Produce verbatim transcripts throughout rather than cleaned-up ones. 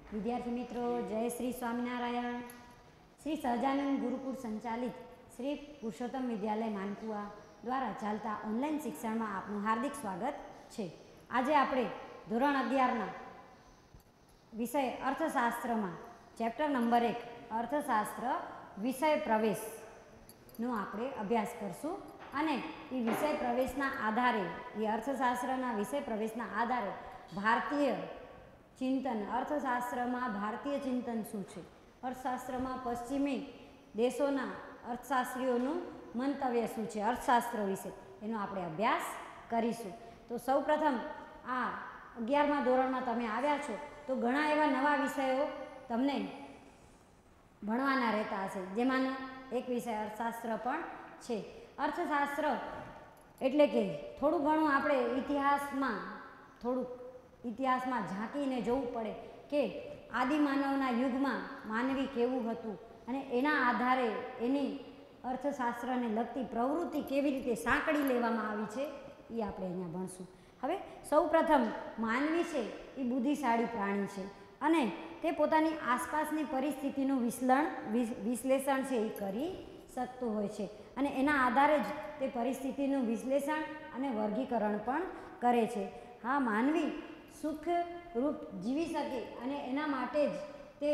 विद्यार्थी मित्रों, जय श्री स्वामीनारायण। श्री सहजानंद गुरुकुल संचालित श्री पुरुषोत्तम विद्यालय मानकुआ द्वारा चालता ऑनलाइन शिक्षण में आपનું हार्दिक स्वागत है। आज આપણે ધોરણ અગિયારના વિષય અર્થશાસ્ત્ર में ચેપ્ટર નંબર એક અર્થશાસ્ત્ર વિષય પ્રવેશનો આપણે અભ્યાસ કરશું અને એ વિષય પ્રવેશના આધારે એ અર્થશાસ્ત્રના વિષય પ્રવેશના આધારે ભારતીય चिंतन अर्थशास्त्र में भारतीय चिंतन शू है, अर्थशास्त्र में पश्चिमी देशों अर्थशास्त्रीओं मंतव्य शू है, अर्थशास्त्र विषे एनो आपणे अभ्यास करीशुं। तो सौ प्रथम आ अगियारमा धोरण में तमे आव्या छो तो घणा एवा नवा विषयों तमने भणवाना रहता हशे, जेमानो एक विषय अर्थशास्त्र पण छे। अर्थशास्त्र एटले के थोड़ुं घणुं आपणे इतिहासमां थोड़ुं इतिहास में झाँकीने जोवुं पड़े कि आदिमानवना युग में मानवी केवुं हतुं अने एना आधारे एनी अर्थशास्त्र ने लगती प्रवृत्ति केवी रीते साँकળી लेवामां आवी छे ए आपणे अहींया भणशुं। हवे सौ प्रथम मानवी छे ए बुद्धिशाળી प्राणी छे अने ते पोतानी आसपासनी परिस्थितिनुं विश्लेषण विश्लेषण छे ए करी शकतो होय छे अने एना आधारे ज ते परिस्थितिनुं विश्लेषण अने वर्गीकरण पण करे छे। हाँ, मानवी सुख रूप जीवी सके अने एना माटे ज ते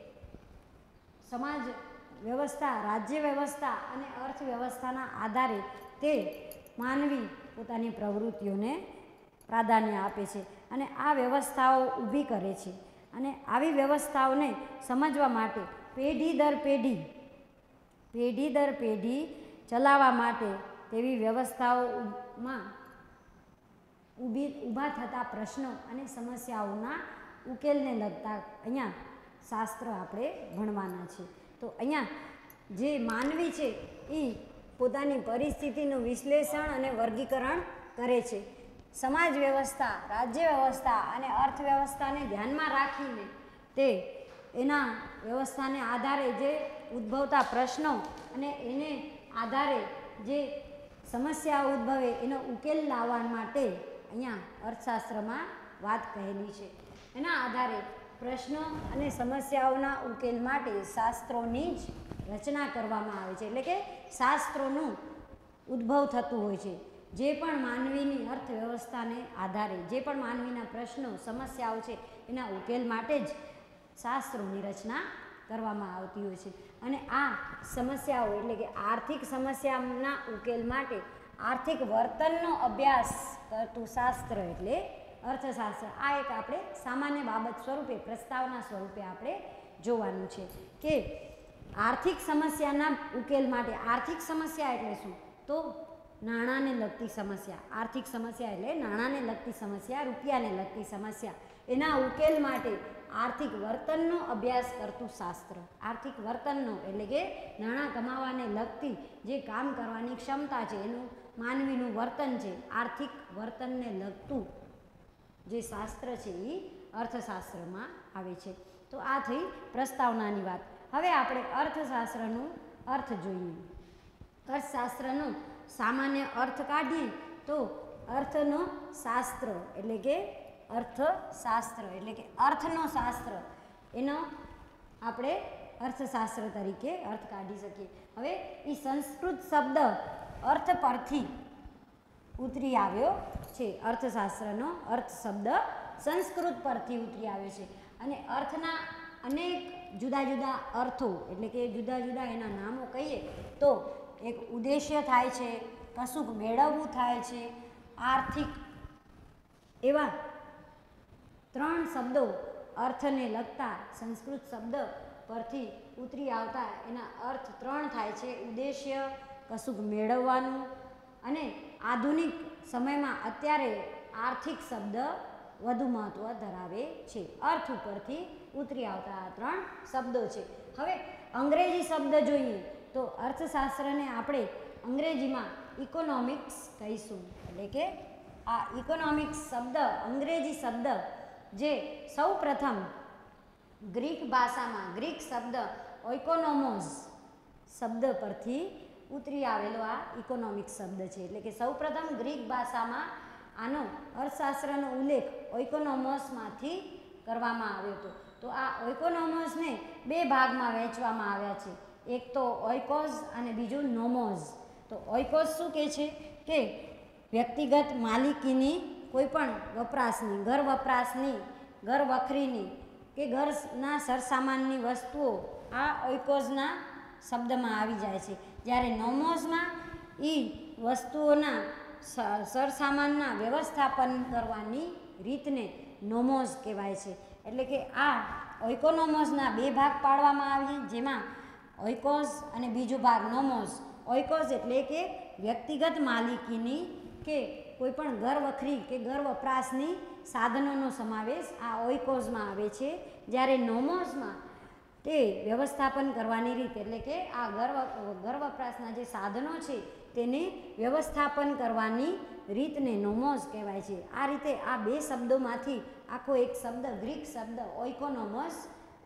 समाज व्यवस्था, राज्य व्यवस्था अने अर्थव्यवस्थाना आधारे ते मानवी पोतानी प्रवृत्तिओने प्राधान्य आपे छे अने आ व्यवस्थाओ ऊभी करे छे अने आवी व्यवस्थाओने समजवा माटे पेढ़ी दर पेढ़ी पेढ़ी दर पेढ़ी चलावा माटे तेवी व्यवस्थाओमां ऊभी ऊभा थता प्रश्नों अने समस्याओना उकेलने लगता अहींया शास्त्र आपणे भणवाना छे। तो अहींया जे मानवी छे ए पोतानी परिस्थितिनुं विश्लेषण अने वर्गीकरण करे छे। समाज व्यवस्था, राज्य व्यवस्था अने अर्थव्यवस्थाने ध्यानमां राखीने ते एना व्यवस्थाने आधारे जे उद्भवता प्रश्नों अने एने आधारे जे समस्या उद्भवे एनो उकेल लाववा माटे अहींया अर्थशास्त्र में बात कहेली है। एना आधारे प्रश्नों अने समस्याओना उकेल माटे शास्त्रोनी ज रचना करवामां आवे छे, एटले के शास्त्रोनुं उद्भव थतुं होय छे। जे पण मानवीनी अर्थव्यवस्था ने आधारे जे पण मानवीना प्रश्नों समस्याओ छे एना उकेल माटे ज शास्त्रोनी रचना करवामां आवती होय छे अने आ समस्याओ एटले के आर्थिक समस्याना उकेल माटे आर्थिक वर्तननो अभ्यास करतुं शास्त्र एटले अर्थशास्त्र। आ एक आपणे सामान्य बाबत स्वरूपे प्रस्तावना स्वरूपे आपणे जोवानुं छे के आर्थिक समस्याना उकेल माटे आर्थिक समस्या एटले शुं तो नाणांने लगती समस्या, आर्थिक समस्या एटले नाणांने लगती समस्या, रूपियाने लगती समस्या, एना उकेल माटे आर्थिक वर्तननो अभ्यास करतुं शास्त्र। आर्थिक वर्तननो एटले के नाणां कमावाने लगती जे काम करवानी क्षमता छे एनुं मानवीनुं वर्तन छे, आर्थिक वर्तनने लगतुं जे शास्त्र छे ए अर्थशास्त्रमां आवे छे। तो आ थई प्रस्तावनानी वात। हवे आपणे अर्थशास्त्रनो अर्थ जोईए। अर्थशास्त्रनो सामान्य अर्थ काढीए तो अर्थनो शास्त्र एटले के अर्थशास्त्र एटले के अर्थनो शास्त्र एनो आपणे अर्थशास्त्र तरीके अर्थ काढी सकीए। हवे ई संस्कृत शब्द अर्थ परथी उतरी आव्यो छे। अर्थशास्त्रनो अर्थ शब्द संस्कृत परथी उतरी आव्यो छे अने अर्थना अनेक जुदा जुदा अर्थो एटले के जुदा जुदा एना नामो कहीए तो एक उद्देश्य थाय छे, कशुंक मेळववुं थाय छे, आर्थिक एवा त्रण शब्दों अर्थने लगता संस्कृत शब्द परथी उतरी आवता एना अर्थ त्रण थाय छे, उद्देश्य, कशुंक मेळववानुं अने आधुनिक समय में अत्यारे आर्थिक शब्द वधु महत्व धरावे छे। अर्थ उपरथी उतरी आवता आ त्रण शब्दों छे। हवे अंग्रेजी शब्द जोईए तो अर्थशास्त्र ने आपणे अंग्रेजी में इकोनॉमिक्स कहीशुं एटले के आ इकोनॉमिक्स शब्द अंग्रेजी शब्द जे सौ प्रथम ग्रीक भाषा में ग्रीक शब्द इकोनोमोस शब्द परथी उतरी आवेलो आ इकोनॉमिक्स शब्द है। एटले के सौ प्रथम ग्रीक भाषा में आनो अर्थशास्त्रनो उल्लेख इकोनोमोस मांथी કરવામાં આવ્યો હતો. તો આ ઓઇકોનોમોસને બે ભાગમાં વહેંચવામાં આવ્યા છે. એક તો ઓઇકોઝ અને બીજું નોમોઝ. તો ઓઇકોઝ શું કહે છે કે વ્યક્તિગત માલિકીની કોઈ પણ વપરાશની, ઘર વપરાશની, ઘર વખરીની કે ઘરના સરસામાનની વસ્તુઓ આ ઓઇકોઝના શબ્દમાં આવી જાય છે. જ્યારે નોમોઝમાં એ વસ્તુઓના સરસામાનના વ્યવસ્થાપન કરવાની રીતને નોમોઝ કહેવાય છે. એટલે કે આ ઓઇકોનોમોસના બે ભાગ પાડવામાં આવ્યા, જેમાં ઓઇકોઝ અને બીજો ભાગ નોમોઝ. ઓઇકોઝ એટલે કે વ્યક્તિગત માલિકીની કે કોઈ પણ ઘર વખરી કે ઘર વપરાશની સાધનોનો સમાવેશ આ ઓઇકોઝમાં આવે છે. જ્યારે નોમોઝમાં તે વ્યવસ્થાપન કરવાની રીત એટલે કે આ ઘર ઘર વપરાશના જે સાધનો છે તેને વ્યવસ્થાપન કરવાની રીતને નોમોઝ કહેવાય છે. આ રીતે આ બે શબ્દોમાંથી આખો એક શબ્દ ગ્રીક શબ્દ ઓઇકોનોમોસ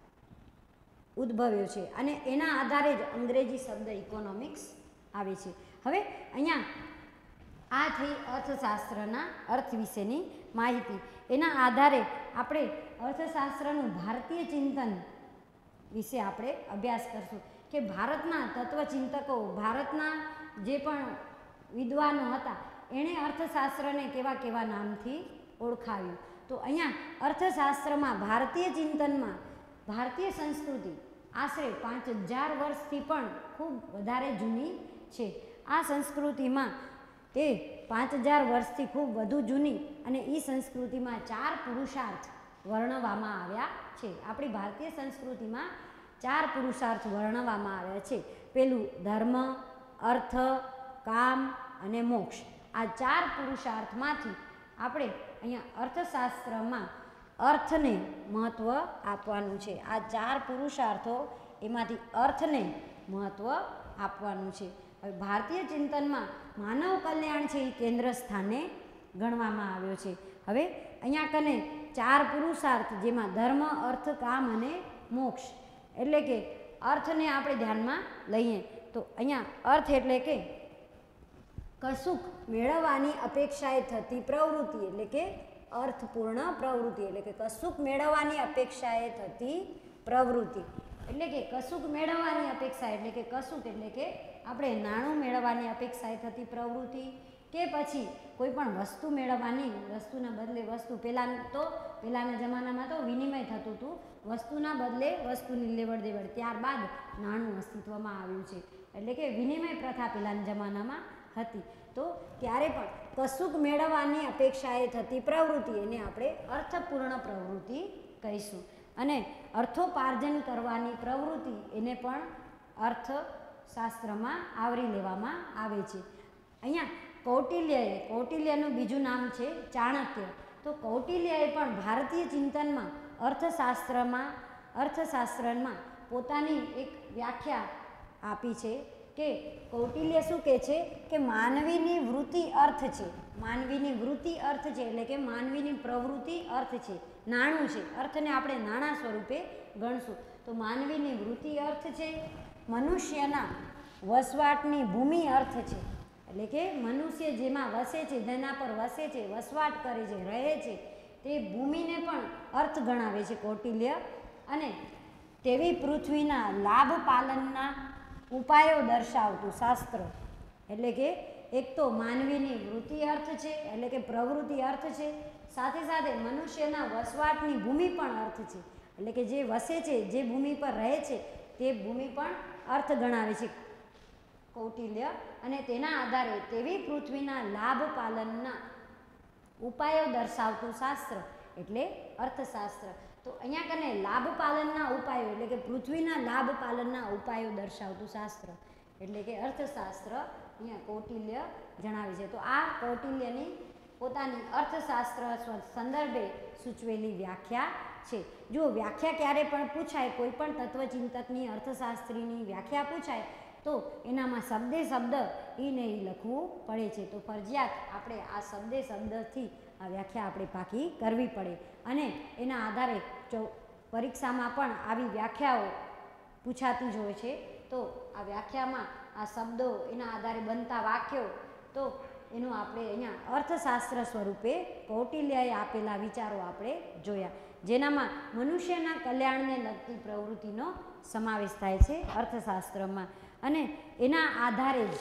ઉદ્ભવ્યો છે અને એના આધારે જ અંગ્રેજી શબ્દ ઇકોનોમિક્સ આવે છે. હવે અહીંયા આ થઈ અર્થશાસ્ત્રના અર્થ વિશેની માહિતી. એના આધારે આપણે અર્થશાસ્ત્રનું ભારતીય ચિંતન વિશે આપણે અભ્યાસ કરશું કે ભારતના તત્વચિંતકો, ભારતના જે પણ વિદ્વાનો હતા એણે અર્થશાસ્ત્રને કેવા કેવા નામથી ઓળખાવ્યું. તો અહીંયા અર્થશાસ્ત્રમાં ભારતીય ચિંતનમાં ભારતીય સંસ્કૃતિ આશરે પાંચ હજાર વર્ષથી પણ ખૂબ વધારે જૂની છે. આ સંસ્કૃતિમાં તે પાંચ હજાર વર્ષથી ખૂબ વધુ જૂની અને એ સંસ્કૃતિમાં ચાર પુરુષાર્થ વર્ણવવામાં આવ્યા છે. આપણી ભારતીય સંસ્કૃતિમાં ચાર પુરુષાર્થ વર્ણવવામાં આવ્યા છે. પેલું ધર્મ, અર્થ, કામ અને મોક્ષ. આ ચાર પુરુષાર્થમાંથી આપણે અહીંયા અર્થશાસ્ત્રમાં અર્થને મહત્ત્વ આપવાનું છે. આ ચાર પુરુષાર્થો એમાંથી અર્થને મહત્ત્વ આપવાનું છે. હવે ભારતીય ચિંતનમાં માનવ કલ્યાણ છે એ કેન્દ્ર સ્થાને ગણવામાં આવ્યો છે. હવે અહીંયા કને ચાર પુરુષાર્થ જેમાં ધર્મ, અર્થ, કામ અને મોક્ષ એટલે કે અર્થને આપણે ધ્યાનમાં લઈએ તો અહીંયા અર્થ એટલે કે કશુંક મેળવવાની અપેક્ષાએ થતી પ્રવૃત્તિ એટલે કે અર્થપૂર્ણ પ્રવૃત્તિ એટલે કે કશુંક મેળવવાની અપેક્ષાએ થતી પ્રવૃત્તિ એટલે કે કશુંક મેળવવાની અપેક્ષા એટલે કે કશુંક એટલે કે આપણે નાણું મેળવવાની અપેક્ષાએ થતી પ્રવૃત્તિ કે પછી કોઈ પણ વસ્તુ મેળવવાની, વસ્તુના બદલે વસ્તુ. પહેલાં તો પહેલાંના જમાનામાં તો વિનિમય થતું હતું, વસ્તુના બદલે વસ્તુની લેવડ દેવડ. ત્યારબાદ નાણું અસ્તિત્વમાં આવ્યું છે એટલે કે વિનિમય પ્રથા પહેલાંના જમાનામાં હતી. તો ત્યારે પણ કશુંક મેળવવાની અપેક્ષાએ થતી પ્રવૃત્તિ એને આપણે અર્થપૂર્ણ પ્રવૃત્તિ કહીશું. અને અર્થોપાર્જન કરવાની પ્રવૃત્તિ એને પણ અર્થશાસ્ત્રમાં આવરી લેવામાં આવે છે. અહીંયા કૌટિલ્યએ, કૌટિલ્યનું બીજું નામ છે ચાણક્ય. તો કૌટિલ્યએ પણ ભારતીય ચિંતનમાં અર્થશાસ્ત્રમાં અર્થશાસ્ત્રમાં પોતાની એક વ્યાખ્યા આપી છે કે કૌટિલ્ય શું કહે છે કે માનવીની વૃત્તિ અર્થ છે. માનવીની વૃત્તિ અર્થ છે એટલે કે માનવીની પ્રવૃત્તિ અર્થ છે, નાણું છે. અર્થને આપણે નાણાં સ્વરૂપે ગણશું. તો માનવીની વૃત્તિ અર્થ છે, મનુષ્યના વસવાટની ભૂમિ અર્થ છે એટલે કે મનુષ્ય જેમાં વસે છે, જેના પર વસે છે, વસવાટ કરે છે, રહે છે તે ભૂમિને પણ અર્થ ગણાવે છે કૌટિલ્ય. અને તેવી પૃથ્વીના લાભ પાલનના ઉપાયો દર્શાવતું શાસ્ત્ર એટલે કે એક તો માનવીની વૃત્તિ અર્થ છે એટલે કે પ્રવૃત્તિ અર્થ છે, સાથે સાથે મનુષ્યના વસવાટની ભૂમિ પણ અર્થ છે એટલે કે જે વસે છે, જે ભૂમિ પર રહે છે તે ભૂમિ પણ અર્થ ગણાવે છે કૌટિલ્ય. અને તેના આધારે તેવી પૃથ્વીના લાભ પાલનના ઉપાયો દર્શાવતું શાસ્ત્ર એટલે અર્થશાસ્ત્ર. તો અહીંયા કને લાભ પાલનના ઉપાયો એટલે કે પૃથ્વીના લાભ પાલનના ઉપાયો દર્શાવતું શાસ્ત્ર એટલે કે અર્થશાસ્ત્ર અહીંયા કૌટિલ્ય જણાવે છે. તો આ કૌટિલ્યની પોતાની અર્થશાસ્ત્ર સંદર્ભે સૂચવેલી વ્યાખ્યા છે. જો વ્યાખ્યા ક્યારે પણ પૂછાય, કોઈ પણ તત્વચિંતકની અર્થશાસ્ત્રીની વ્યાખ્યા પૂછાય તો એનામાં શબ્દે શબ્દ એ ને એ લખવું પડે છે. તો ફરજિયાત આપણે આ શબ્દે શબ્દથી આ વ્યાખ્યા આપણે પાકી કરવી પડે અને એના આધારે જો પરીક્ષામાં પણ આવી વ્યાખ્યાઓ પૂછાતી જ હોય છે. તો આ વ્યાખ્યામાં આ શબ્દો, એના આધારે બનતા વાક્યો, તો એનું આપણે અહીંયા અર્થશાસ્ત્ર સ્વરૂપે કૌટિલ્યએ આપેલા વિચારો આપણે જોયા, જેનામાં મનુષ્યના કલ્યાણને લગતી પ્રવૃત્તિનો સમાવેશ થાય છે અર્થશાસ્ત્રમાં. અને એના આધારે જ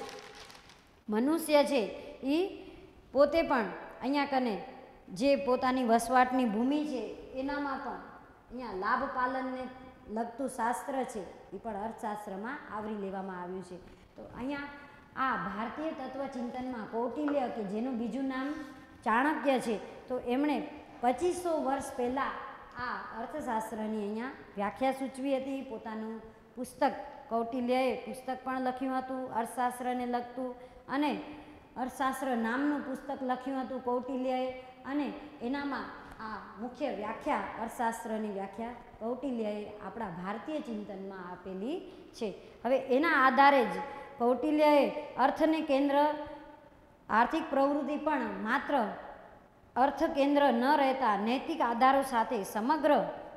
મનુષ્ય છે એ પોતે પણ અહીંયા કને જે પોતાની વસવાટની ભૂમિ છે એનામાં પણ અહીંયા લાભ પાલનને લગતું શાસ્ત્ર છે એ પણ અર્થશાસ્ત્રમાં આવરી લેવામાં આવ્યું છે. તો અહીંયા આ ભારતીય તત્વચિંતનમાં કૌટિલ્ય, કે જેનું બીજું નામ ચાણક્ય છે, તો એમણે પચીસો વર્ષ પહેલાં આ અર્થશાસ્ત્રની અહીંયા વ્યાખ્યા સૂચવી હતી. પોતાનું પુસ્તક કૌટિલ્યએ પુસ્તક પણ લખ્યું હતું અર્થશાસ્ત્રને લગતું, અને અર્થશાસ્ત્ર નામનું પુસ્તક લખ્યું હતું કૌટિલ્યએ, અને એનામાં આ મુખ્ય વ્યાખ્યા અર્થશાસ્ત્રની વ્યાખ્યા કૌટિલ્યએ આપણા ભારતીય ચિંતનમાં આપેલી છે. હવે એના આધારે જ કૌટિલ્યએ અર્થને કેન્દ્ર, આર્થિક પ્રવૃત્તિ પણ માત્ર અર્થ કેન્દ્ર ન રહેતા નૈતિક આધારો સાથે સમગ્ર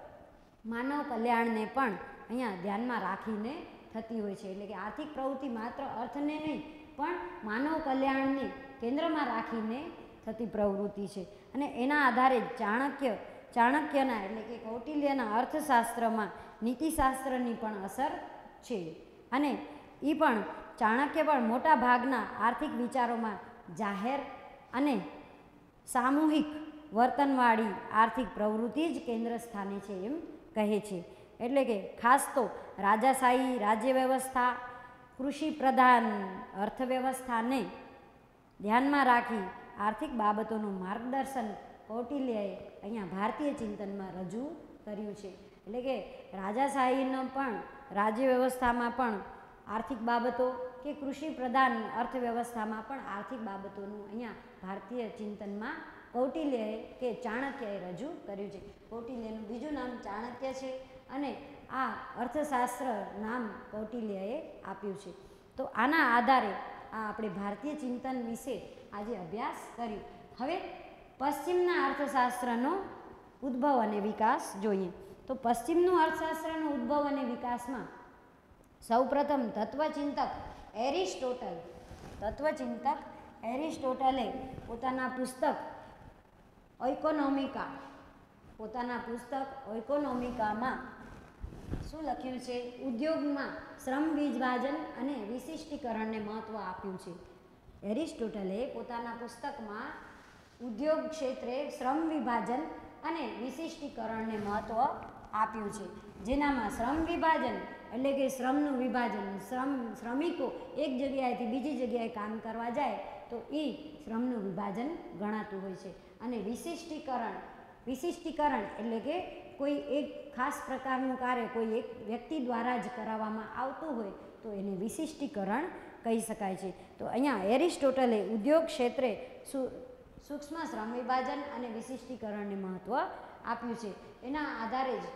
માનવ કલ્યાણને પણ અહીંયા ધ્યાનમાં રાખીને થતી હોય છે. એટલે કે આર્થિક પ્રવૃત્તિ માત્ર અર્થને નહીં પણ માનવ કલ્યાણને કેન્દ્રમાં રાખીને થતી પ્રવૃત્તિ છે. અને એના આધારે ચાણક્ય ચાણક્યના એટલે કે કૌટિલ્યના અર્થશાસ્ત્રમાં નીતિશાસ્ત્રની પણ અસર છે. અને એ પણ ચાણક્ય પણ મોટા ભાગના આર્થિક વિચારોમાં જાહેર અને સામૂહિક વર્તનવાળી આર્થિક પ્રવૃત્તિ જ કેન્દ્ર સ્થાને છે એમ કહે છે. એટલે કે ખાસ તો રાજાશાહી રાજ્ય વ્યવસ્થા, કૃષિ પ્રધાન અર્થવ્યવસ્થાને ધ્યાનમાં રાખી આર્થિક બાબતોનું માર્ગદર્શન કૌટિલ્યએ અહીંયા ભારતીય ચિંતનમાં રજૂ કર્યું છે. એટલે કે રાજાશાહીનો પણ રાજ્ય વ્યવસ્થામાં પણ આર્થિક બાબતો, કે કૃષિ પ્રધાન અર્થવ્યવસ્થામાં પણ આર્થિક બાબતોનું અહીંયા ભારતીય ચિંતનમાં કૌટિલ્યએ કે ચાણક્યએ રજૂ કર્યું છે. કૌટિલ્યનું બીજું નામ ચાણક્ય છે અને આ અર્થશાસ્ત્ર નામ કૌટિલ્યએ આપ્યું છે. તો આના આધારે આ આપણે ભારતીય ચિંતન વિશે આજે અભ્યાસ કર્યો. હવે પશ્ચિમના અર્થશાસ્ત્રનો ઉદ્ભવ અને વિકાસ જોઈએ. તો પશ્ચિમનું અર્થશાસ્ત્રનો ઉદ્ભવ અને વિકાસમાં સૌપ્રથમ તત્વચિંતક એરિસ્ટોટલ તત્વચિંતક એરિસ્ટોટલે પોતાના પુસ્તક ઓઇકોનોમિકા પોતાના પુસ્તક ઓઇકોનોમિકામાં શું લખ્યું છે? ઉદ્યોગમાં શ્રમ વિભાજન અને વિશિષ્ટીકરણને મહત્ત્વ આપ્યું છે. એરિસ્ટોટલે પોતાના પુસ્તકમાં ઉદ્યોગ ક્ષેત્રે શ્રમ વિભાજન અને વિશિષ્ટીકરણને મહત્ત્વ આપ્યું છે. જેનામાં શ્રમ વિભાજન એટલે કે શ્રમનું વિભાજન, શ્રમ શ્રમિકો એક જગ્યાએથી બીજી જગ્યાએ કામ કરવા જાય તો એ શ્રમનું વિભાજન ગણાતું હોય છે. અને વિશિષ્ટીકરણ વિશિષ્ટીકરણ એટલે કે કોઈ એક ખાસ પ્રકારનું કાર્ય કોઈ એક વ્યક્તિ દ્વારા જ કરાવવામાં આવતું હોય તો એને વિશિષ્ટીકરણ કહી શકાય છે. તો અહીંયા એરિસ્ટોટલે ઉદ્યોગ ક્ષેત્રે સૂક્ષ્મ શ્રમ વિભાજન અને વિશિષ્ટીકરણને મહત્ત્વ આપ્યું છે. એના આધારે જ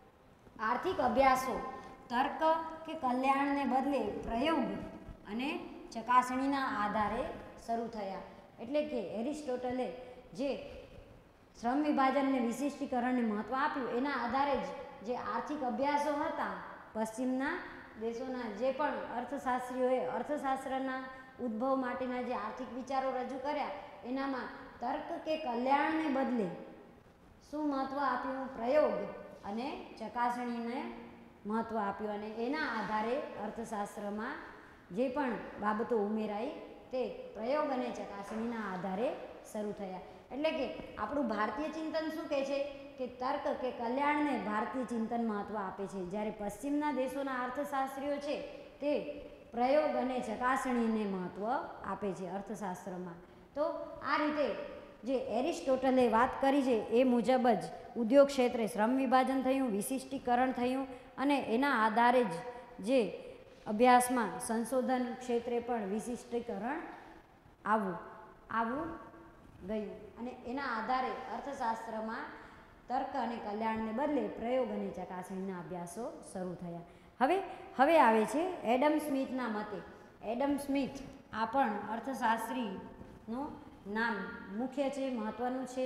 આર્થિક અભ્યાસો તર્ક કે કલ્યાણને બદલે પ્રયોગ અને ચકાસણીના આધારે શરૂ થયા. એટલે કે એરિસ્ટોટલે જે શ્રમ વિભાજનને વિશિષ્ટીકરણને મહત્ત્વ આપ્યું એના આધારે જ જે આર્થિક અભ્યાસો હતા પશ્ચિમના દેશોના જે પણ અર્થશાસ્ત્રીઓએ અર્થશાસ્ત્રના ઉદ્ભવ માટેના જે આર્થિક વિચારો રજૂ કર્યા એનામાં તર્ક કે કલ્યાણને બદલે શું મહત્ત્વ આપ્યું? પ્રયોગ અને ચકાસણીને મહત્ત્વ આપ્યું. અને એના આધારે અર્થશાસ્ત્રમાં જે પણ બાબતો ઉમેરાઈ તે પ્રયોગ અને ચકાસણીના આધારે શરૂ થયા. એટલે કે આપણું ભારતીય ચિંતન શું કહે છે કે તર્ક કે કલ્યાણને ભારતીય ચિંતન મહત્ત્વ આપે છે, જ્યારે પશ્ચિમના દેશોના અર્થશાસ્ત્રીઓ છે તે પ્રયોગ અને ચકાસણીને મહત્ત્વ આપે છે અર્થશાસ્ત્રમાં. તો આ રીતે જે એરિસ્ટોટલે વાત કરી છે એ મુજબ જ ઉદ્યોગ ક્ષેત્રે શ્રમ વિભાજન થયું, વિશિષ્ટીકરણ થયું અને એના આધારે જ જે અભ્યાસમાં સંશોધન ક્ષેત્રે પણ વિશિષ્ટીકરણ આવવું આવવું ગયું. અને એના આધારે અર્થશાસ્ત્રમાં તર્ક અને કલ્યાણને બદલે પ્રયોગ અને ચકાસણીના અભ્યાસો શરૂ થયા. હવે હવે આવે છે એડમ સ્મિથના મતે. એડમ સ્મિથ આ પણ અર્થશાસ્ત્રીનું નામ મુખ્ય છે, મહત્ત્વનું છે.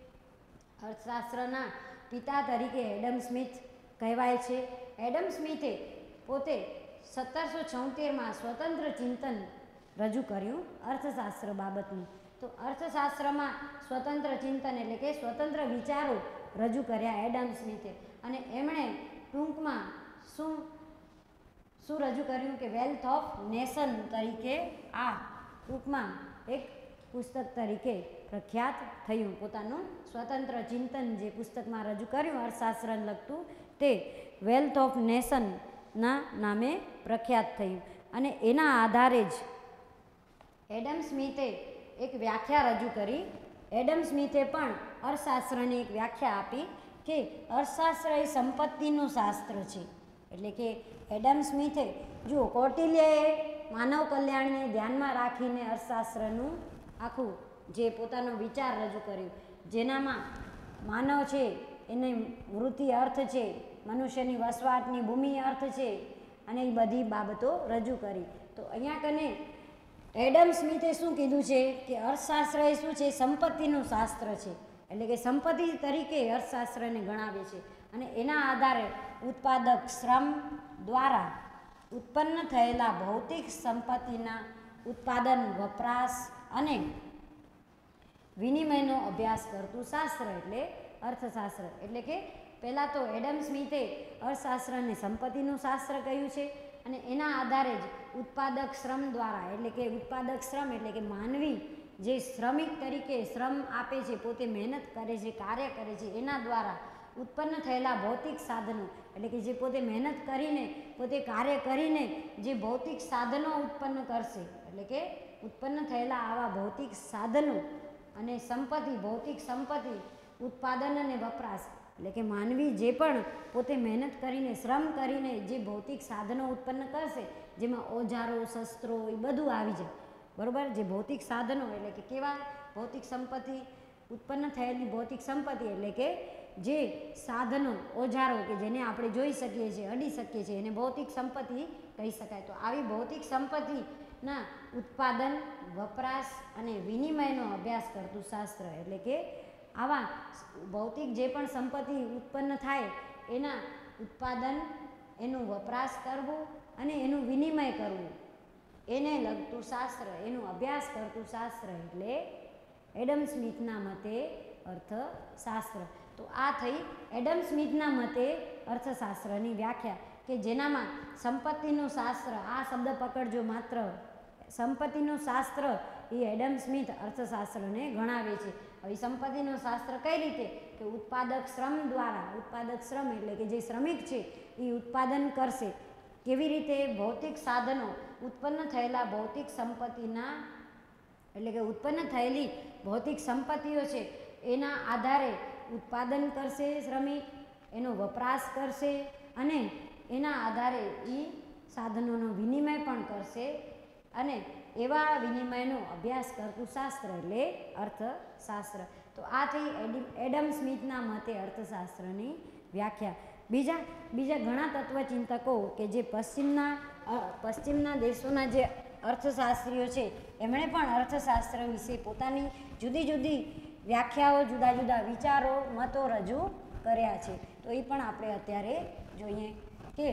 અર્થશાસ્ત્રના પિતા તરીકે એડમ સ્મિથ કહેવાય છે. એડમ સ્મિથે પોતે સત્તરસો છોતેરમાં સ્વતંત્ર ચિંતન રજૂ કર્યું અર્થશાસ્ત્ર બાબતનું. તો અર્થશાસ્ત્રમાં સ્વતંત્ર ચિંતન એટલે કે સ્વતંત્ર વિચારો રજૂ કર્યા એડમ સ્મિથે, અને એમણે ટૂંકમાં શું શું રજૂ કર્યું કે વેલ્થ ઓફ નેશન તરીકે આ ટૂંકમાં એક પુસ્તક તરીકે પ્રખ્યાત થયું. પોતાનું સ્વતંત્ર ચિંતન જે પુસ્તકમાં રજૂ કર્યું અર્થશાસ્ત્રને લગતું તે વેલ્થ ઓફ નેશનના નામે પ્રખ્યાત થયું. અને એના આધારે જ એડમ સ્મિથે એક વ્યાખ્યા રજૂ કરી. એડમ સ્મિથે પણ અર્થશાસ્ત્રની એક વ્યાખ્યા આપી કે અર્થશાસ્ત્ર એ સંપત્તિનું શાસ્ત્ર છે. એટલે કે એડમ સ્મિથે જુઓ કૌટિલ્યએ માનવ કલ્યાણને ધ્યાનમાં રાખીને અર્થશાસ્ત્રનું આખું જે પોતાનો વિચાર રજૂ કર્યો, જેનામાં માનવ છે એને વૃત્તિ અર્થ છે, મનુષ્યની વસવાટની ભૂમિ અર્થ છે, અને એ બધી બાબતો રજૂ કરી. તો અહીંયા કને એડમ સ્મિથે શું કીધું છે કે અર્થશાસ્ત્ર એ શું છે, સંપત્તિનું શાસ્ત્ર છે. એટલે કે સંપત્તિ તરીકે અર્થશાસ્ત્રને ગણાવે છે. અને એના આધારે ઉત્પાદક શ્રમ દ્વારા ઉત્પન્ન થયેલા ભૌતિક સંપત્તિના ઉત્પાદન, વપરાશ અને વિનિમયનો અભ્યાસ કરતું શાસ્ત્ર એટલે અર્થશાસ્ત્ર. એટલે કે પહેલાં તો એડમ સ્મિથે અર્થશાસ્ત્રને સંપત્તિનું શાસ્ત્ર કહ્યું છે, અને એના આધારે જ ઉત્પાદક શ્રમ દ્વારા એટલે કે ઉત્પાદક શ્રમ એટલે કે માનવી જે શ્રમિક તરીકે શ્રમ આપે છે, પોતે મહેનત કરે છે, કાર્ય કરે છે, એના દ્વારા ઉત્પન્ન થયેલા ભૌતિક સાધનો એટલે કે જે પોતે મહેનત કરીને પોતે કાર્ય કરીને જે ભૌતિક સાધનો ઉત્પન્ન કરશે, એટલે કે ઉત્પન્ન થયેલા આવા ભૌતિક સાધનો અને સંપત્તિ, ભૌતિક સંપત્તિ, ઉત્પાદન અને વપરાશ એટલે કે માનવી જે પણ પોતે મહેનત કરીને શ્રમ કરીને જે ભૌતિક સાધનો ઉત્પન્ન કરશે, જેમાં ઓજારો, શસ્ત્રો એ બધું આવી જાય, બરાબર. જે ભૌતિક સાધનો એટલે કે કેવા ભૌતિક સંપત્તિ, ઉત્પન્ન થયેલી ભૌતિક સંપત્તિ એટલે કે જે સાધનો, ઓજારો કે જેને આપણે જોઈ શકીએ છીએ, અડી શકીએ છીએ, એને ભૌતિક સંપત્તિ કહી શકાય. તો આવી ભૌતિક સંપત્તિના ઉત્પાદન, વપરાશ અને વિનિમયનો અભ્યાસ કરતું શાસ્ત્ર. એટલે કે આવા ભૌતિક જે પણ સંપત્તિ ઉત્પન્ન થાય એના ઉત્પાદન, એનું વપરાશ કરવું અને એનું વિનિમય કરવું, એને લગતું શાસ્ત્ર, એનું અભ્યાસ કરતું શાસ્ત્ર એટલે એડમ સ્મિથના મતે અર્થશાસ્ત્ર. તો આ થઈ એડમ સ્મિથના મતે અર્થશાસ્ત્રની વ્યાખ્યા, કે જેનામાં સંપત્તિનું શાસ્ત્ર, આ શબ્દ પકડજો માત્ર, સંપત્તિનું શાસ્ત્ર એ એડમ સ્મિથ અર્થશાસ્ત્રને ગણાવે છે. હવે સંપત્તિનું શાસ્ત્ર કઈ રીતે કે ઉત્પાદક શ્રમ દ્વારા, ઉત્પાદક શ્રમ એટલે કે જે શ્રમિક છે એ ઉત્પાદન કરશે, કેવી રીતે ભૌતિક સાધનો, ઉત્પન્ન થયેલા ભૌતિક સંપત્તિના એટલે કે ઉત્પન્ન થયેલી ભૌતિક સંપત્તિઓ છે એના આધારે ઉત્પાદન કરશે શ્રમિક, એનો વપરાશ કરશે અને એના આધારે એ સાધનોનો વિનિમય પણ કરશે, અને એવા વિનિમયનો અભ્યાસ કરતું શાસ્ત્ર એટલે અર્થશાસ્ત્ર. તો આ થઈ એડી એડમ સ્મિથના મતે અર્થશાસ્ત્રની વ્યાખ્યા. બીજા બીજા ઘણા તત્વચિંતકો કે જે પશ્ચિમના પશ્ચિમના દેશોના જે અર્થશાસ્ત્રીઓ છે એમણે પણ અર્થશાસ્ત્ર વિશે પોતાની જુદી જુદી વ્યાખ્યાઓ, જુદા જુદા વિચારો, મતો રજૂ કર્યા છે. તો એ પણ આપણે અત્યારે જોઈએ કે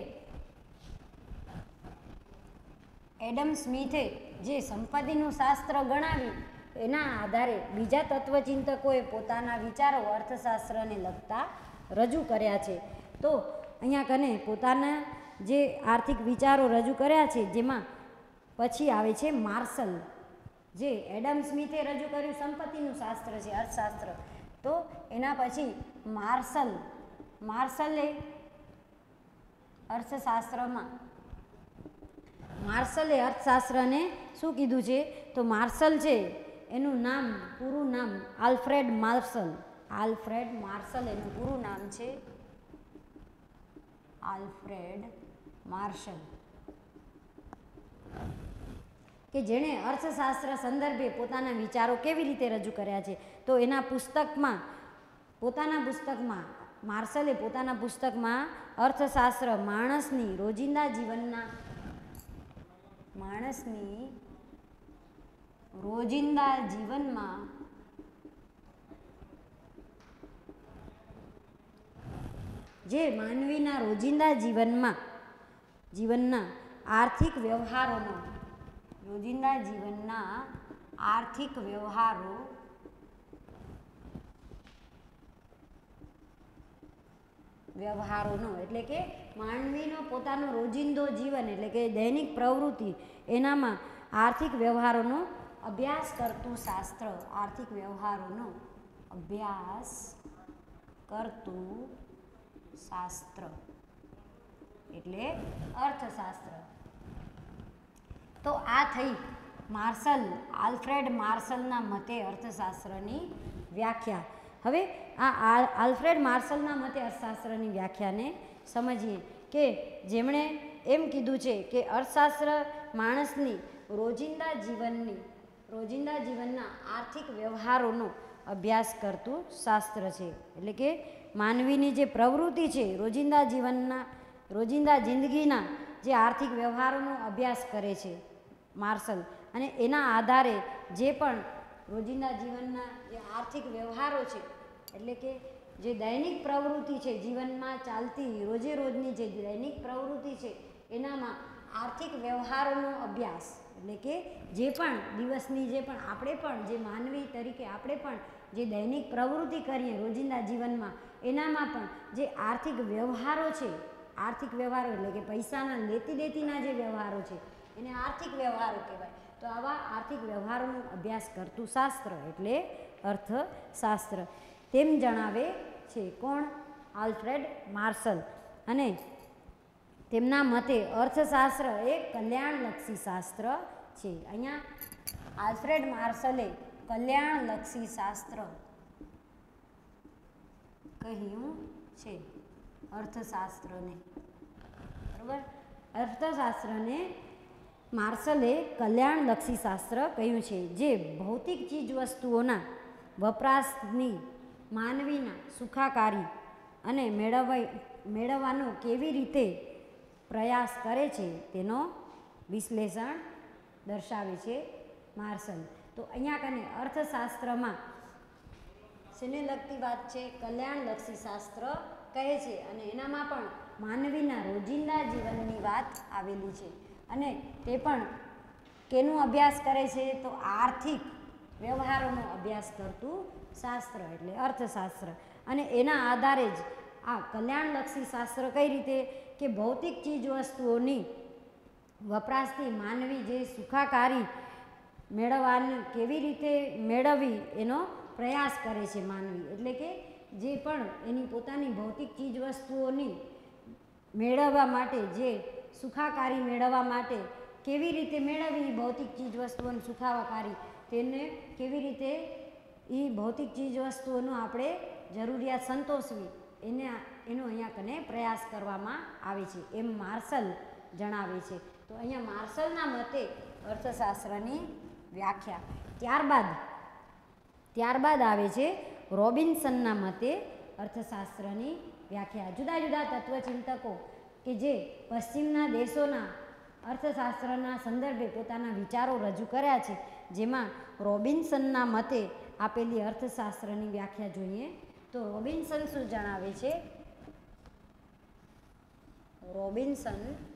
એડમ સ્મિથે જે સંપત્તિનું શાસ્ત્ર ગણાવ્યું એના આધારે બીજા તત્વચિંતકોએ પોતાના વિચારો અર્થશાસ્ત્રને લગતા રજૂ કર્યા છે. તો અહીંયા કને પોતાના જે આર્થિક વિચારો રજૂ કર્યા છે, જેમાં પછી આવે છે માર્શલ. જે એડમ સ્મિથે રજૂ કર્યું સંપત્તિનું શાસ્ત્ર છે, અર્થશાસ્ત્ર, તો એના પછી માર્શલ માર્શલે અર્થશાસ્ત્રમાં માર્શલે અર્થશાસ્ત્રને શું કીધું છે, તો માર્શલ છે એનું નામ, પૂરું નામ આલ્ફ્રેડ માર્શલ. આલ્ફ્રેડ માર્શલ એનું પૂરું નામ છે, આલ્ફ્રેડ માર્શલ, કે જેણે અર્થશાસ્ત્ર સંદર્ભે પોતાના વિચારો કેવી રીતે રજૂ કર્યા છે. તો એના પુસ્તકમાં પોતાના પુસ્તકમાં માર્શલે પોતાના પુસ્તકમાં અર્થશાસ્ત્ર માણસની રોજિંદા જીવનના માણસની રોજિંદા જીવનમાં જે માનવીના રોજિંદા જીવનમાં જીવનના આર્થિક વ્યવહારોનો રોજિંદા જીવનના આર્થિક વ્યવહારો વ્યવહારોનો એટલે કે માનવીનો પોતાનો રોજિંદો જીવન એટલે કે દૈનિક પ્રવૃત્તિ એનામાં આર્થિક વ્યવહારોનો અભ્યાસ કરતું શાસ્ત્ર આર્થિક વ્યવહારોનો અભ્યાસ કરતું શાસ્ત્ર એટલે અર્થશાસ્ત્ર. તો આ થઈ માર્શલ આલ્ફ્રેડ માર્શલના મતે અર્થશાસ્ત્રની વ્યાખ્યા. હવે આ આલ્ફ્રેડ માર્શલના મતે અર્થશાસ્ત્રની વ્યાખ્યાને સમજીએ કે જેમણે એમ કીધું છે કે અર્થશાસ્ત્ર માણસની રોજિંદા જીવનની રોજિંદા જીવનના આર્થિક વ્યવહારોનો અભ્યાસ કરતું શાસ્ત્ર છે. એટલે કે માનવીની જે પ્રવૃત્તિ છે રોજિંદા જીવનના રોજિંદા જિંદગીના જે આર્થિક વ્યવહારોનો અભ્યાસ કરે છે માર્શલ, અને એના આધારે જે પણ રોજિંદા જીવનના જે આર્થિક વ્યવહારો છે એટલે કે જે દૈનિક પ્રવૃત્તિ છે જીવનમાં ચાલતી રોજે રોજની જે દૈનિક પ્રવૃત્તિ છે એનામાં આર્થિક વ્યવહારોનો અભ્યાસ એટલે કે જે પણ દિવસની જે પણ આપણે પણ જે માનવી તરીકે આપણે પણ જે દૈનિક પ્રવૃત્તિ કરીએ રોજિંદા જીવનમાં એનામાં પણ જે આર્થિક વ્યવહારો છે આર્થિક વ્યવહારો એટલે કે પૈસાના લેતી દેતીના જે વ્યવહારો છે એને આર્થિક વ્યવહારો કહેવાય. તો આવા આર્થિક વ્યવહારોનો અભ્યાસ કરતું શાસ્ત્ર એટલે અર્થશાસ્ત્ર તેમ જણાવે છે કોણ? Alfred Marshall. અને તેમના મતે અર્થશાસ્ત્ર એ કલ્યાણલક્ષી શાસ્ત્ર છે. અહીંયા આલ્ફ્રેડ માર્શલે કલ્યાણલક્ષી શાસ્ત્ર કહ્યું છે અર્થશાસ્ત્રને. બરાબર, અર્થશાસ્ત્રને માર્શલે કલ્યાણલક્ષી શાસ્ત્ર કહ્યું છે જે ભૌતિક ચીજ વસ્તુઓના વપરાશની માનવીના સુખાકારી અને મેળવવા મેળવવાનો કેવી રીતે પ્રયાસ કરે છે તેનો વિશ્લેષણ દર્શાવે છે માર્શલ. તો અહીંયા કને અર્થશાસ્ત્રમાં શેને લગતી વાત છે? કલ્યાણલક્ષી શાસ્ત્ર કહે છે અને એનામાં પણ માનવીના રોજિંદા જીવનની વાત આવેલી છે. અને તે પણ કેનો અભ્યાસ કરે છે? તો આર્થિક વ્યવહારોનો અભ્યાસ કરતું શાસ્ત્ર એટલે અર્થશાસ્ત્ર. અને એના આધારે જ આ કલ્યાણલક્ષી શાસ્ત્ર કઈ રીતે કે ભૌતિક ચીજ વસ્તુઓની વપરાશથી માનવી જે સુખાકારી મેળવવાની કેવી રીતે મેળવવી એનો પ્રયાસ કરે છે માનવી. એટલે કે જે પણ એની પોતાની ભૌતિક ચીજ વસ્તુઓની મેળવવા માટે જે સુખાકારી મેળવવા માટે કેવી રીતે મેળવવી ભૌતિક ચીજ વસ્તુઓની સુખાકારી તેને કેવી રીતે એ ભૌતિક ચીજ વસ્તુઓનો આપણે જરૂરિયાત સંતોષવી એને એનો અહીંયા કને પ્રયાસ કરવામાં આવે છે એમ માર્શલ જણાવે છે. તો અહીંયા માર્શલના મતે અર્થશાસ્ત્રની વ્યાખ્યા. ત્યારબાદ ત્યારબાદ આવે છે રોબિન્સનના મતે અર્થશાસ્ત્રની વ્યાખ્યા. જુદા જુદા તત્વચિંતકો કે જે પશ્ચિમના દેશોના અર્થશાસ્ત્રના સંદર્ભે પોતાના વિચારો રજૂ કર્યા છે, જેમાં રોબિન્સનના મતે આપેલી અર્થશાસ્ત્રની વ્યાખ્યા જોઈએ તો રોબિન્સન શું જણાવે છે? રોબિન્સન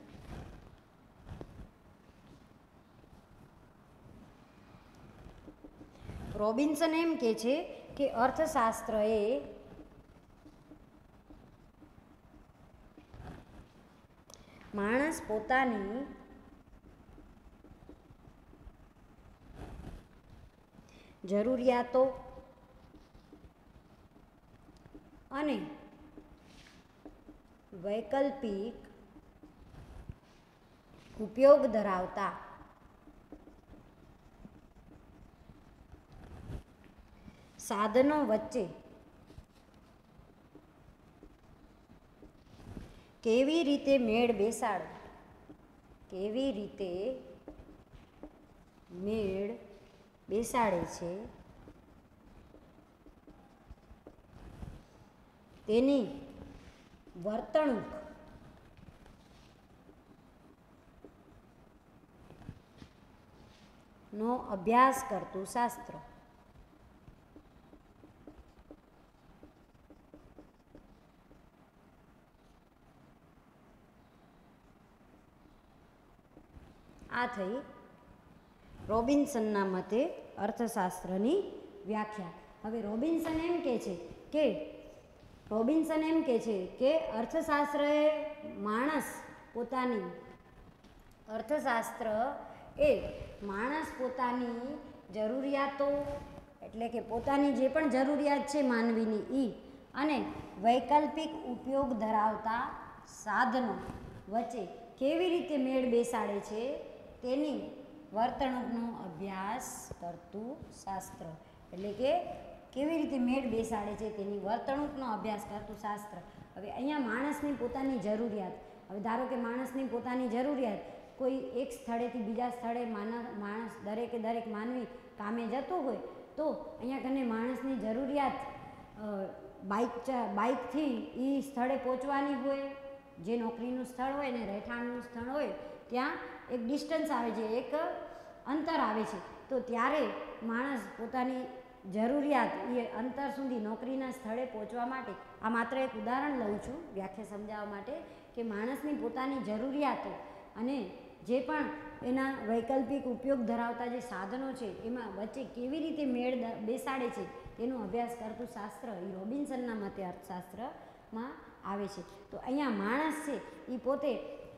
રોબિન્સન એમ કહે છે કે અર્થશાસ્ત્ર એ માણસ પોતાની જરૂરિયાતો અને વૈકલ્પિક ઉપયોગ ધરાવતા સાધનો વચ્ચે કેવી રીતે મેળ બેસાડો કેવી રીતે મેળ બેસાડે છે તેની વર્તણૂક નો અભ્યાસ કરતું શાસ્ત્ર. આ થઈ રોબિન્સનના મતે અર્થશાસ્ત્રની વ્યાખ્યા. હવે રોબિન્સન એમ કહે છે કે રોબિન્સન એમ કહે છે કે અર્થશાસ્ત્ર એ માણસ પોતાની અર્થશાસ્ત્ર એ માણસ પોતાની જરૂરિયાતો એટલે કે પોતાની જે પણ જરૂરિયાત છે માનવીની ઈ અને વૈકલ્પિક ઉપયોગ ધરાવતા સાધનો વચ્ચે કેવી રીતે મેળ બેસાડે છે તેની વર્તણૂકનો અભ્યાસ કરતું શાસ્ત્ર. એટલે કે કેવી રીતે મેળ બેસાડે છે તેની વર્તણૂકનો અભ્યાસ કરતું શાસ્ત્ર. હવે અહીંયા માણસની પોતાની જરૂરિયાત, હવે ધારો કે માણસની પોતાની જરૂરિયાત કોઈ એક સ્થળેથી બીજા સ્થળે માણસ દરેકે દરેક માનવી કામે જતો હોય તો અહીંયા કને માણસની જરૂરિયાત બાઇક બાઇકથી એ સ્થળે પહોંચવાની હોય, જે નોકરીનું સ્થળ હોય ને રહેઠાણનું સ્થળ હોય ત્યાં એક ડિસ્ટન્સ આવે છે, એક અંતર આવે છે. તો ત્યારે માણસ પોતાની જરૂરિયાત એ અંતર સુધી નોકરીના સ્થળે પહોંચવા માટે, આ માત્ર એક ઉદાહરણ લઉં છું વ્યાખ્યા સમજાવવા માટે, કે માણસની પોતાની જરૂરિયાતો અને જે પણ એના વૈકલ્પિક ઉપયોગ ધરાવતા જે સાધનો છે એમાં વચ્ચે કેવી રીતે મેળ બેસાડે છે તેનો અભ્યાસ કરતું શાસ્ત્ર એ રોબિન્સનના મતે અર્થશાસ્ત્રમાં આવે છે. તો અહીંયા માણસ છે એ પોતે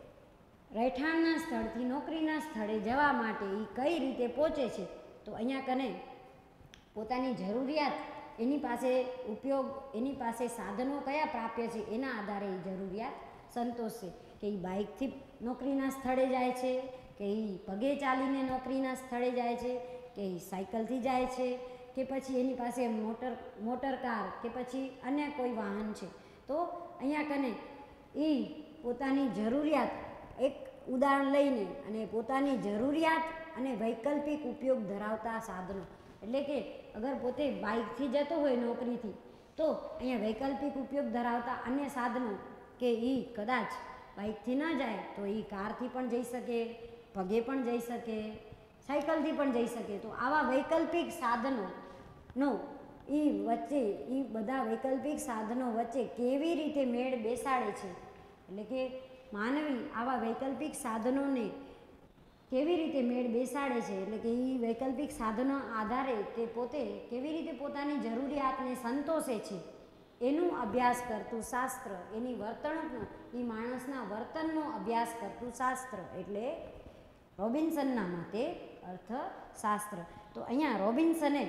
રહેઠાણના સ્થળથી નોકરીના સ્થળે જવા માટે એ કઈ રીતે પહોંચે છે, તો અહીંયા કને પોતાની જરૂરિયાત, એની પાસે ઉપયોગ, એની પાસે સાધનો કયા પ્રાપ્ય છે એના આધારે એ જરૂરિયાત સંતોષશે. કે એ બાઇકથી નોકરીના સ્થળે જાય છે, કે એ પગે ચાલીને નોકરીના સ્થળે જાય છે, કે એ સાયકલથી જાય છે, કે પછી એની પાસે મોટર મોટર કાર કે પછી અન્ય કોઈ વાહન છે. તો અહીંયા કને એ પોતાની જરૂરિયાત, એક ઉદાહરણ લઈને અને પોતાની જરૂરિયાત અને વૈકલ્પિક ઉપયોગ ધરાવતા સાધનો, એટલે કે અગર પોતે બાઇકથી જતો હોય નોકરીથી તો અહીંયા વૈકલ્પિક ઉપયોગ ધરાવતા અન્ય સાધનો, કે એ કદાચ બાઇકથી ન જાય તો એ કારથી પણ જઈ શકે, પગે પણ જઈ શકે, સાયકલથી પણ જઈ શકે. તો આવા વૈકલ્પિક સાધનોનો એ વચ્ચે એ બધા વૈકલ્પિક સાધનો વચ્ચે કેવી રીતે મેળ બેસાડે છે, એટલે કે માનવી આવા વૈકલ્પિક સાધનોને કેવી રીતે મેળ બેસાડે છે, એટલે કે એ વૈકલ્પિક સાધનો આધારે તે પોતે કેવી રીતે પોતાની જરૂરિયાતને સંતોષે છે એનું અભ્યાસ કરતું શાસ્ત્ર, એની વર્તણૂકનો, એ માણસના વર્તનનો અભ્યાસ કરતું શાસ્ત્ર એટલે રોબિન્સનના મતે અર્થશાસ્ત્ર. તો અહીંયા રોબિન્સને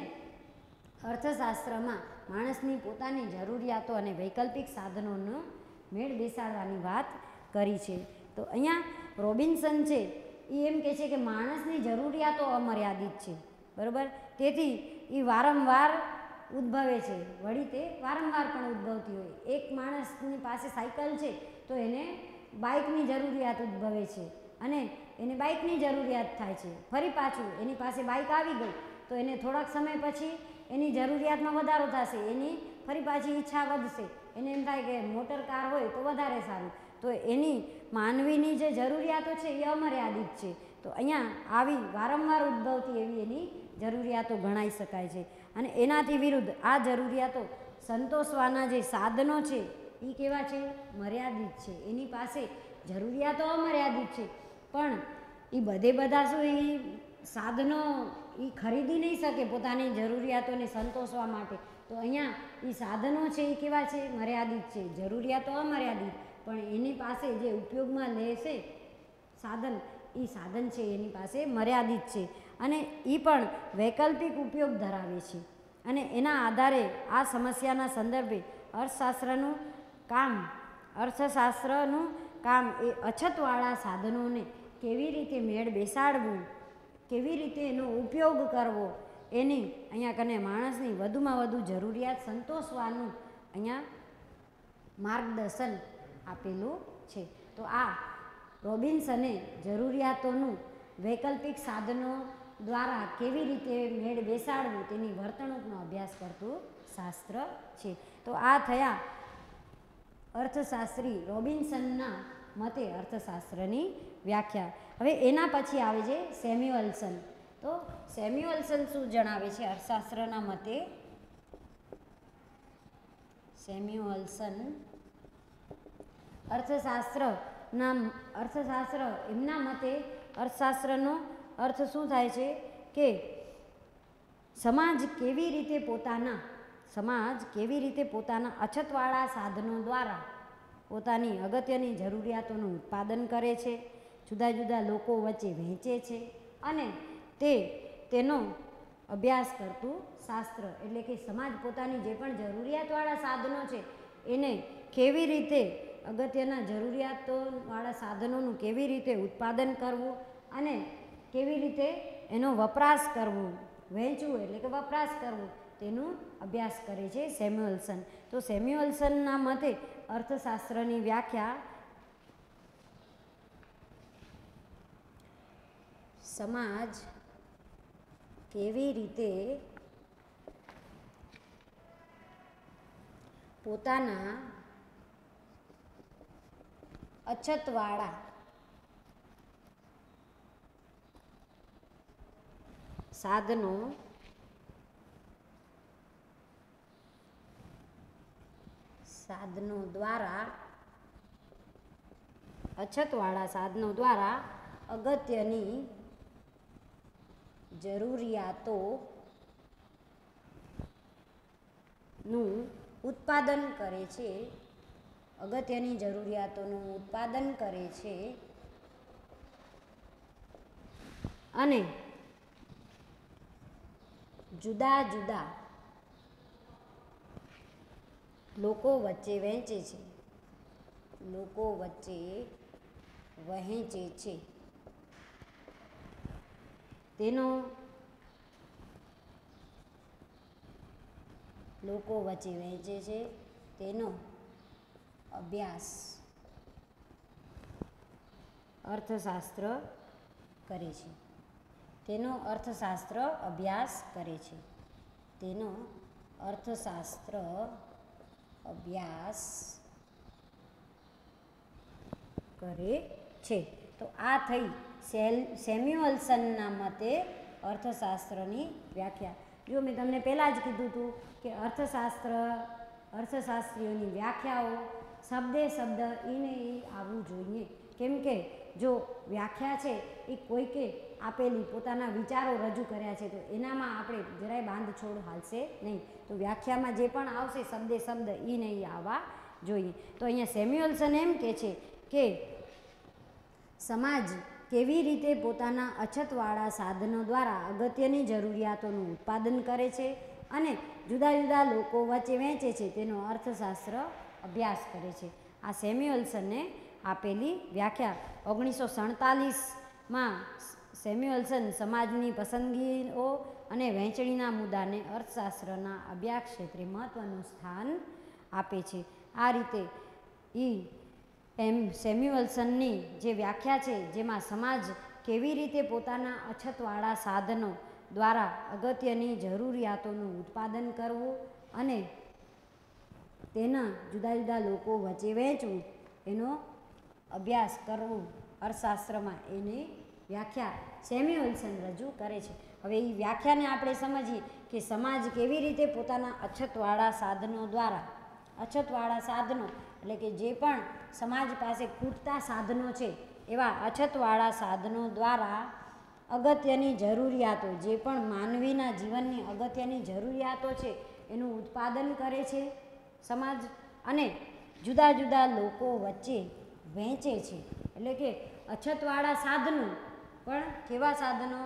અર્થશાસ્ત્રમાં માણસની પોતાની જરૂરિયાતો અને વૈકલ્પિક સાધનોનો મેળ બેસાડવાની વાત કરી છે. તો અહીંયા રોબિન્સન છે એ એમ કહે છે કે માણસની જરૂરિયાતો અમર્યાદિત છે, બરાબર. તેથી એ વારંવાર ઉદ્ભવે છે, વળી તે વારંવાર પણ ઉદ્ભવતી હોય. એક માણસની પાસે સાયકલ છે તો એને બાઇકની જરૂરિયાત ઉદ્ભવે છે અને એને બાઇકની જરૂરિયાત થાય છે. ફરી પાછું એની પાસે બાઇક આવી ગઈ તો એને થોડાક સમય પછી એની જરૂરિયાતમાં વધારો થશે, એની ફરી પાછી ઈચ્છા વધશે, એને એમ થાય કે મોટર કાર હોય તો વધારે સારું. તો એની માનવીની જે જરૂરિયાતો છે એ અમર્યાદિત છે. તો અહીંયા આવી વારંવાર ઉદ્ભવતી એવી એની જરૂરિયાતો ગણાઈ શકાય છે. અને એનાથી વિરુદ્ધ આ જરૂરિયાતો સંતોષવાના જે સાધનો છે એ કેવા છે? મર્યાદિત છે. એની પાસે જરૂરિયાતો અમર્યાદિત છે પણ એ બધે બધા શું એ સાધનો એ ખરીદી નહીં શકે પોતાની જરૂરિયાતોને સંતોષવા માટે. તો અહીંયા એ સાધનો છે એ કેવા છે? મર્યાદિત છે. જરૂરિયાતો અમર્યાદિત, પણ એની પાસે જે ઉપયોગમાં લેશે સાધન, એ સાધન છે એની પાસે મર્યાદિત છે અને એ પણ વૈકલ્પિક ઉપયોગ ધરાવે છે. અને એના આધારે આ સમસ્યાના સંદર્ભે અર્થશાસ્ત્રનું કામ અર્થશાસ્ત્રનું કામ એ અછતવાળા સાધનોને કેવી રીતે મેળ બેસાડવું, કેવી રીતે એનો ઉપયોગ કરવો, એની અહીંયા કને માણસની વધુમાં વધુ જરૂરિયાત સંતોષવાનું અહીંયા માર્ગદર્શન આપેલું છે. તો આ રોબિન્સને જરૂરિયાતોનું વૈકલ્પિક સાધનો દ્વારા કેવી રીતે મેળ બેસાડવું તેની વર્તણૂકનો અભ્યાસ કરતું શાસ્ત્ર છે. તો આ થયા અર્થશાસ્ત્રી રોબિન્સનના મતે અર્થશાસ્ત્રની વ્યાખ્યા. હવે એના પછી આવે છે સેમ્યુઅલ્સન. તો સેમ્યુઅલ્સન શું જણાવે છે અર્થશાસ્ત્રના મતે? સેમ્યુઅલ્સન અર્થશાસ્ત્રના અર્થશાસ્ત્ર એમના મતે અર્થશાસ્ત્રનો અર્થ શું થાય છે કે સમાજ કેવી રીતે પોતાના સમાજ કેવી રીતે પોતાના અછતવાળા સાધનો દ્વારા પોતાની અગત્યની જરૂરિયાતોનું ઉત્પાદન કરે છે, જુદા જુદા લોકો વચ્ચે વહેંચે છે અને તે તેનો અભ્યાસ કરતું શાસ્ત્ર, એટલે કે સમાજ પોતાની જે પણ જરૂરિયાતવાળા સાધનો છે એને કેવી રીતે અગત્યના જરૂરિયાતોવાળા સાધનોનું કેવી રીતે ઉત્પાદન કરવું અને કેવી રીતે એનો વપરાશ કરવો, વહેંચવું એટલે કે વપરાશ કરવો, તેનું અભ્યાસ કરે છે સેમ્યુઅલ્સન. તો સેમ્યુઅલ્સનના મતે અર્થશાસ્ત્રની વ્યાખ્યા સમાજ કેવી રીતે પોતાના અછતવાળા સાધનો સાધનો દ્વારા અછતવાળા સાધનો દ્વારા અગત્યની જરૂરિયાતોનું ઉત્પાદન કરે છે અગત્યની જરૂરિયાતોનું ઉત્પાદન કરે છે અને જુદા જુદા લોકો વચ્ચે વહેંચે છે લોકો વચ્ચે વહેંચે છે તેનો લોકો વચ્ચે વહેંચે છે તેનો અભ્યાસ અર્થશાસ્ત્ર કરે છે તેનો અર્થશાસ્ત્ર અભ્યાસ કરે છે તેનો અર્થશાસ્ત્ર અભ્યાસ કરે છે. તો આ થઈ સેલ સેમ્યુઅલ્સનના મતે અર્થશાસ્ત્રની વ્યાખ્યા. જો મેં તમને પહેલાં જ કીધું હતું કે અર્થશાસ્ત્ર અર્થશાસ્ત્રીઓની વ્યાખ્યાઓ શબ્દે શબ્દ ઈને એ આવવું જોઈએ, કેમ કે જો વ્યાખ્યા છે એ કોઈકે આપેલી પોતાના વિચારો રજૂ કર્યા છે તો એનામાં આપણે જરાય બાંધછોડ હાલશે નહીં. તો વ્યાખ્યામાં જે પણ આવશે શબ્દે શબ્દ ઈ નહીં આવવા જોઈએ. તો અહીંયા સેમ્યુઅલ્સન એમ કહે છે કે સમાજ કેવી રીતે પોતાના અછતવાળા સાધનો દ્વારા અગત્યની જરૂરિયાતોનું ઉત્પાદન કરે છે અને જુદા જુદા લોકો વચ્ચે વહેંચે છે તેનો અર્થશાસ્ત્ર અભ્યાસ કરે છે. આ સેમ્યુઅલ્સને આપેલી વ્યાખ્યા. ઓગણીસો સડતાલીસમાં સેમ્યુઅલ્સન સમાજની પસંદગીઓ અને વહેંચણીના મુદ્દાને અર્થશાસ્ત્રના અભ્યાસ ક્ષેત્રે મહત્ત્વનું સ્થાન આપે છે. આ રીતે ઈ એમ સેમ્યુઅલ્સનની જે વ્યાખ્યા છે જેમાં સમાજ કેવી રીતે પોતાના અછતવાળા સાધનો દ્વારા અગત્યની જરૂરિયાતોનું ઉત્પાદન કરવું અને તેના જુદા જુદા લોકો વચ્ચે વહેંચવું એનો અભ્યાસ કરવું અર્થશાસ્ત્રમાં એની વ્યાખ્યા સેમ્યુઅલ્સન રજૂ કરે છે. હવે એ વ્યાખ્યાને આપણે સમજીએ કે સમાજ કેવી રીતે પોતાના અછતવાળા સાધનો દ્વારા અછતવાળા સાધનો એટલે કે જે પણ સમાજ પાસે ખૂટતા સાધનો છે એવા અછતવાળા સાધનો દ્વારા અગત્યની જરૂરિયાતો જે પણ માનવીના જીવનની અગત્યની જરૂરિયાતો છે એનું ઉત્પાદન કરે છે સમાજ અને જુદા જુદા લોકો વચ્ચે વહેંચે છે. એટલે કે અછતવાળા સાધનો પણ કેવા સાધનો?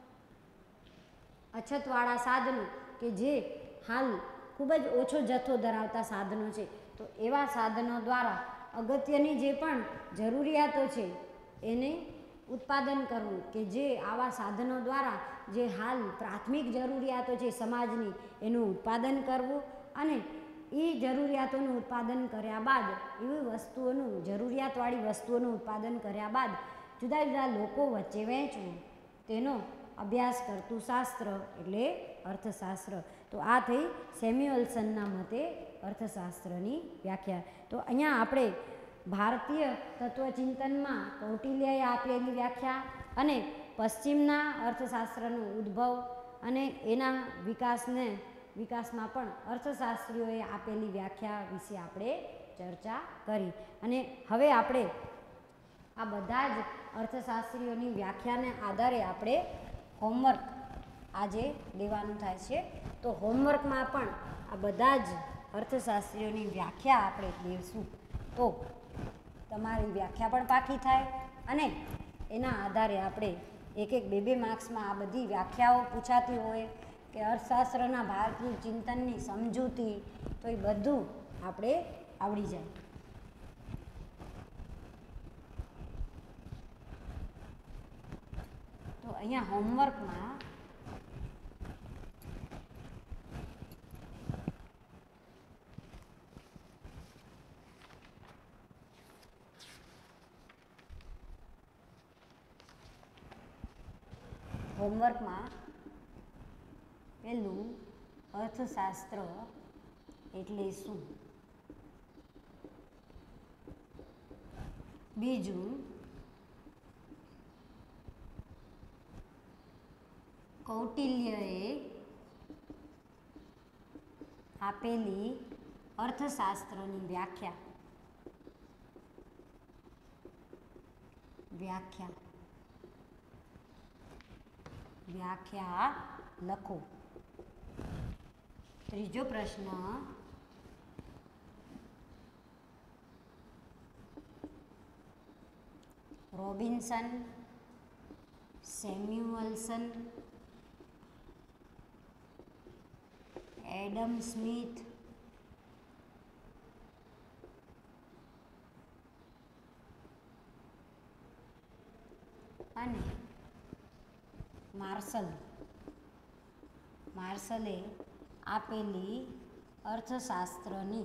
અછતવાળા સાધનો કે જે હાલ ખૂબ જ ઓછો જથ્થો ધરાવતા સાધનો છે તો એવા સાધનો દ્વારા અગત્યની જે પણ જરૂરિયાતો છે એને ઉત્પાદન કરવું કે જે આવા સાધનો દ્વારા જે હાલ પ્રાથમિક જરૂરિયાતો છે સમાજની એનું ઉત્પાદન કરવું અને એ જરૂરિયાતોનું ઉત્પાદન કર્યા બાદ એવી વસ્તુઓનું જરૂરિયાતવાળી વસ્તુઓનું ઉત્પાદન કર્યા બાદ જુદા જુદા લોકો વચ્ચે વહેંચવું તેનો અભ્યાસ કરતું શાસ્ત્ર એટલે અર્થશાસ્ત્ર. તો આ થઈ સેમ્યુઅલ્સનના મતે અર્થશાસ્ત્રની વ્યાખ્યા. તો અહીંયા આપણે ભારતીય તત્વચિંતનમાં કૌટિલ્યએ આપેલી વ્યાખ્યા અને પશ્ચિમના અર્થશાસ્ત્રનો ઉદ્ભવ અને એના વિકાસને વિકાસમાં પણ અર્થશાસ્ત્રીઓએ આપેલી વ્યાખ્યા વિશે આપણે ચર્ચા કરી. અને હવે આપણે આ બધા જ અર્થશાસ્ત્રીઓની વ્યાખ્યાને આધારે આપણે હોમવર્ક આજે લેવાનું થાય છે। તો હોમવર્કમાં પણ આ બધા જ અર્થશાસ્ત્રીઓની વ્યાખ્યા આપણે દેશું, તો તમારી વ્યાખ્યા પણ પાકી થાય અને એના આધારે આપણે એક એક બે બે માર્ક્સમાં આ બધી વ્યાખ્યાઓ પૂછાતી હોય કે અર્થશાસ્ત્રના ભારતીય ચિંતનની સમજૂતી, તો એ બધું આપણે આવડી જાય। તો અહીંયા હોમવર્કમાં હોમવર્કમાં પહેલું અર્થશાસ્ત્ર એટલે શું, બીજું કૌટિલ્યએ આપેલી અર્થશાસ્ત્રની વ્યાખ્યા વ્યાખ્યા વ્યાખ્યા લખો। ત્રીજો પ્રશ્ન, રોબિન્સન, સેમ્યુઅલ્સન, એડમ સ્મિથ અને માર્શલ માર્શલે આપેલી અર્થશાસ્ત્રની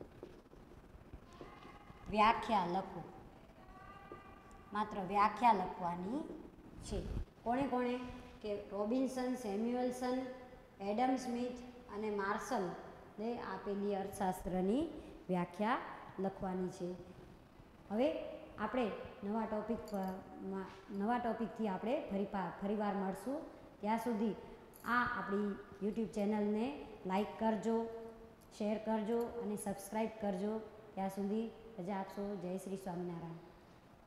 વ્યાખ્યા લખો। માત્ર વ્યાખ્યા લખવાની છે। કોણે કોણે કે રોબિન્સન, સેમ્યુઅલ્સન, એડમ સ્મિથ અને માર્શલે આપેલી અર્થશાસ્ત્રની વ્યાખ્યા લખવાની છે। હવે આપણે નવા ટોપિક નવા ટોપિકથી આપણે ફરી ફરીવાર મળશું। ત્યાં સુધી આ આપણી યુટ્યુબ ચેનલને લાઈક કરજો, શેર કરજો અને સબસ્ક્રાઈબ કરજો। ત્યાં સુધી રજા આપશો। જય શ્રી સ્વામિનારાયણ।